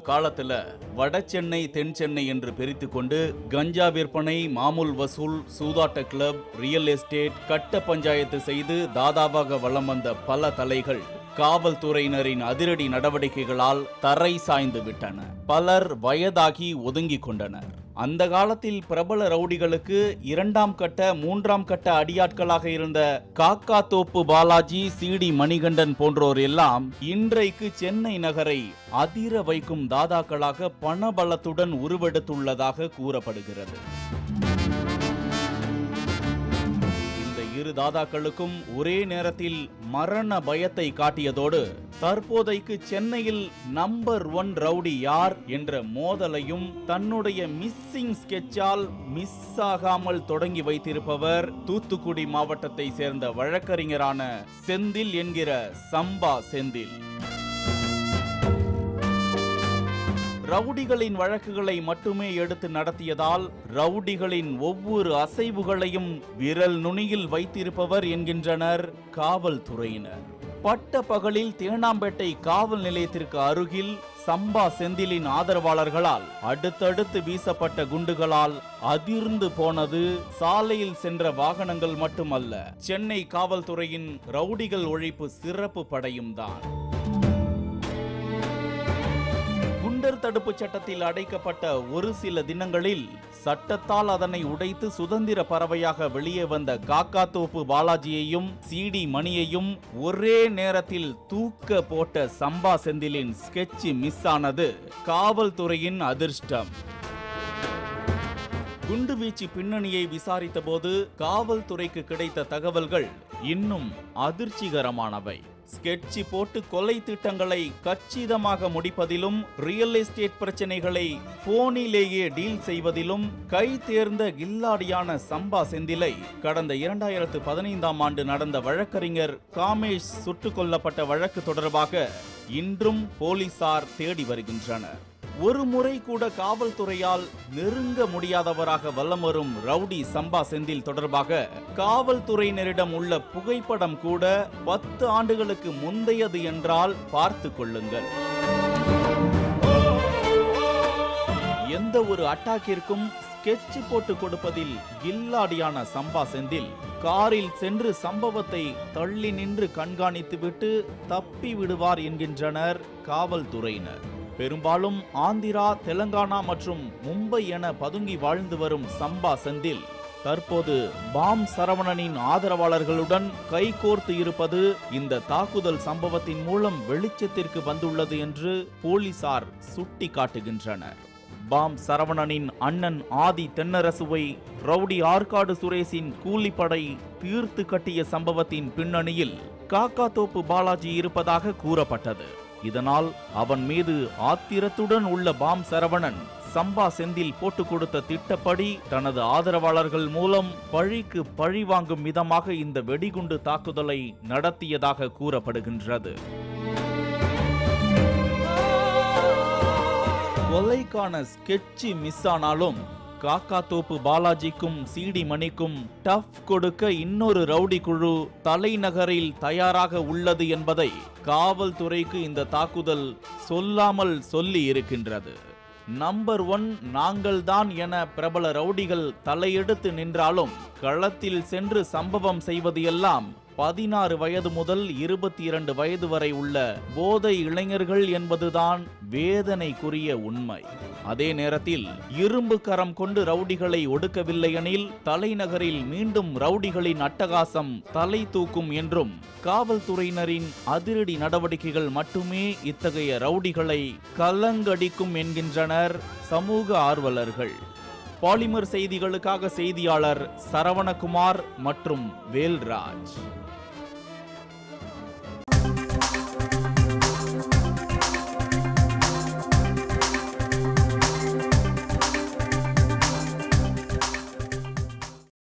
காலத்துல வட சென்னை தென் சென்னை என்று பிரித்து கொண்டு கஞ்சா விற்பனை, மாமூல் வசூல், சூதாட்ட கிளப், ரியல் எஸ்டேட், கட்ட பஞ்சாயத்து செய்து தாதாவாக வலம் வந்த பல தலைகள் காவல்துறையினரின் அதிரடி நடவடிக்கைகளால் தரை சாய்ந்து விட்டன. பலர் வயதாகி ஒதுங்கிக் கொண்டனர். அந்த காலத்தில் பிரபல ரவுடிகளுக்கு 2ஆம் கட்ட 3ஆம் கட்ட அடியாட்களாக இருந்த காக்காத்தோப்பு பாலாஜி, சிடி மணிகண்டன் போன்றோர் எல்லாம் இன்றைக்கு சென்னை நகரை அதிர வைக்கும் தாதாக்களாக பணபலத்துடன் உருவெடுத்துள்ளதாக கூறப்படுகிறது. இரு தாதாக்களுக்கும் ஒரே நேரத்தில் மரண பயத்தை காட்டியதோடு தற்போதைக்கு சென்னையில் நம்பர் 1 ரவுடி யார் என்ற மோதலையும் தன்னுடைய மிஸ்ஸிங் ஸ்கெட்சால் மிஸ் ஆகாமல் தொடங்கி வைத்திருப்பவர் தூத்துக்குடி மாவட்டத்தை சேர்ந்த வழக்கறிஞரான செந்தில் என்கிற சம்பா செந்தில். ரவுடிகளின் வழக்குகளை மட்டுமே எடுத்து நடத்தியதால் ரவுடிகளின் ஒவ்வொரு அசைவுகளையும் விரல் நுனியில் வைத்திருப்பவர் என்கின்றனர் காவல்துறையினர். பட்ட பகலில் தேனாம்பேட்டை காவல் நிலையத்திற்கு அருகில் சம்பா செந்திலின் ஆதரவாளர்களால் அடுத்தடுத்து வீசப்பட்ட குண்டுகளால் அதிர்ந்து போனது சாலையில் சென்ற வாகனங்கள் மட்டுமல்ல, சென்னை காவல்துறையின் ரவுடிகள் ஒழிப்பு சிறப்பு படையும் தான். குண்டர் தடுப்பு சட்டத்தில் அடைக்கப்பட்ட ஒரு சில தினங்களில் சட்டத்தால் அதனை உடைத்து சுதந்திர பறவையாக வெளியே வந்த காக்காத்தோப்பு பாலாஜியையும் சிடி மணியையும் ஒரே நேரத்தில் தூக்க போட்ட சம்பா செந்திலின் ஸ்கெட்ச் மிஸ் ஆனது காவல்துறையின் அதிர்ஷ்டம். குண்டுவீச்சு பின்னணியை விசாரித்த போது காவல்துறைக்கு கிடைத்த தகவல்கள் இன்னும் அதிர்ச்சிகரமானவை. ஸ்கெட்சி போட்டு கொலை திட்டங்களை கச்சிதமாக முடிப்பதிலும், ரியல் எஸ்டேட் பிரச்சனைகளை போனிலேயே டீல் செய்வதிலும் கை தேர்ந்த கில்லாடியான சம்பா செந்திலை கடந்த 2015ஆம் ஆண்டு நடந்த வழக்கறிஞர் காமேஷ் சுட்டுக் கொல்லப்பட்ட வழக்கு தொடர்பாக இன்றும் போலீசார் தேடி வருகின்றனர். ஒரு முறை கூட காவல்துறையால் நெருங்க முடியாதவராக வலம் வரும் ரவுடி சம்பா செந்தில் தொடர்பாக காவல்துறையினரிடம் உள்ள புகைப்படம் கூட 10 ஆண்டுகளுக்கு முந்தையது என்றால் பார்த்து கொள்ளுங்கள். எந்த ஒரு அட்டாக்கிற்கும் ஸ்கெட்ச் போட்டு கொடுப்பதில் கில்லாடியான சம்பா செந்தில் காரில் சென்று சம்பவத்தை தள்ளி நின்று கண்காணித்துவிட்டு தப்பி விடுவார் என்கின்றனர் காவல்துறையினர். பெரும்பாலும் ஆந்திரா, தெலங்கானா மற்றும் மும்பை என பதுங்கி வாழ்ந்து வரும் சம்பா செந்தில் தற்போது பாம் சரவணனின் ஆதரவாளர்களுடன் கைகோர்த்து இருப்பது இந்த தாக்குதல் சம்பவத்தின் மூலம் வெளிச்சத்திற்கு வந்துள்ளது என்று போலீசார் சுட்டி காட்டுகின்றனர். பாம் சரவணனின் அண்ணன் ஆதி தென்னரசுவை ரவுடி ஆற்காடு சுரேஷின் கூலிப்படை தீர்த்து கட்டிய சம்பவத்தின் பின்னணியில் காக்காத்தோப்பு பாலாஜி இருப்பதாக கூறப்பட்டது. இதனால் அவன் மீது ஆத்திரத்துடன் உள்ள பாம் சரவணன் சம்பா செந்தில் போட்டு கொடுத்த திட்டப்படி தனது ஆதரவாளர்கள் மூலம் பழிக்கு பழி வாங்கும் விதமாக இந்த வெடிகுண்டு தாக்குதலை நடத்தியதாக கூறப்படுகின்றது. கொலைக்கான ஸ்கெட்ச் மிஸ் ஆனாலும் காக்காத்தோப்பு பாலாஜிக்கும் சிடி மணிக்கும் டஃப் கொடுக்க இன்னொரு ரவுடி குழு தலைநகரில் தயாராக உள்ளது என்பதை காவல்துறைக்கு இந்த தாக்குதல் சொல்லாமல் சொல்லி இருக்கின்றது. நம்பர் 1 நாங்கள்தான் என பிரபல ரவுடிகள் தலையெடுத்து நின்றாலும் களத்தில் சென்று சம்பவம் செய்வது எல்லாம் 16 வயது முதல் 22 வயது வரை உள்ள போதை இளைஞர்கள் என்பதுதான் வேதனைக்குரிய உண்மை. அதே நேரத்தில் இரும்பு கரம் கொண்டு ரவுடிகளை ஒடுக்கவில்லை எனில் தலைநகரில் மீண்டும் ரவுடிகளின் அட்டகாசம் தலை தூக்கும் என்றும் காவல்துறையினரின் அதிரடி நடவடிக்கைகள் மட்டுமே இத்தகைய ரவுடிகளை கலங்கடிக்கும் என்கின்றனர் சமூக ஆர்வலர்கள். பாலிமர் செய்திகளுக்காக செய்தியாளர் சரவணகுமார் மற்றும் வேல்ராஜ்.